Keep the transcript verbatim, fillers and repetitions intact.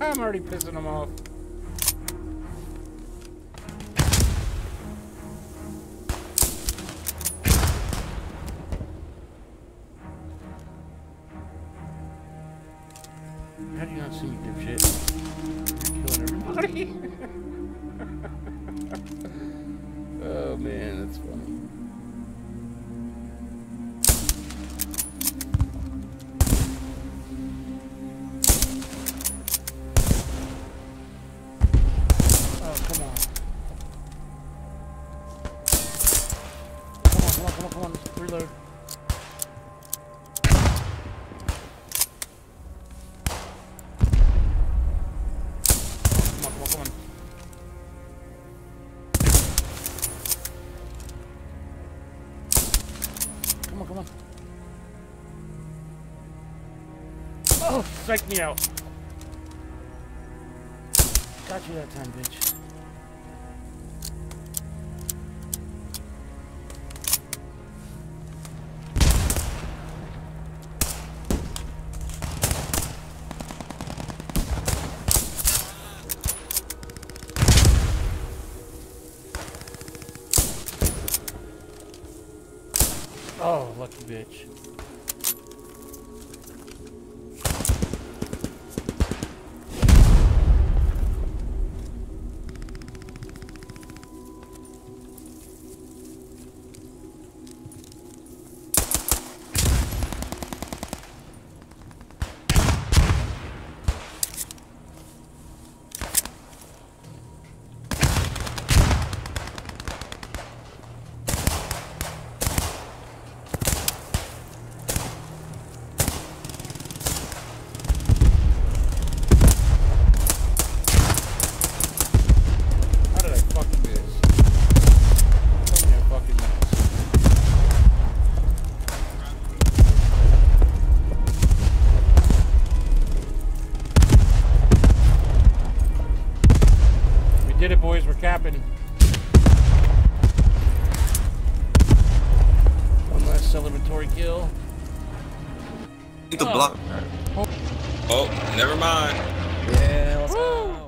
I'm already pissing him off. How do you not see me, dipshit? You're killing everybody. Oh man, that's funny. Oh, come on. Come on, come on, come on, come on. Reload. Come on, come on, come on. Come on, come on. Oh, psych me out. Got you that time, bitch. Oh, lucky bitch. Did it, boys. We're capping. One last celebratory kill. The block. Oh, never mind. Yeah, let's go.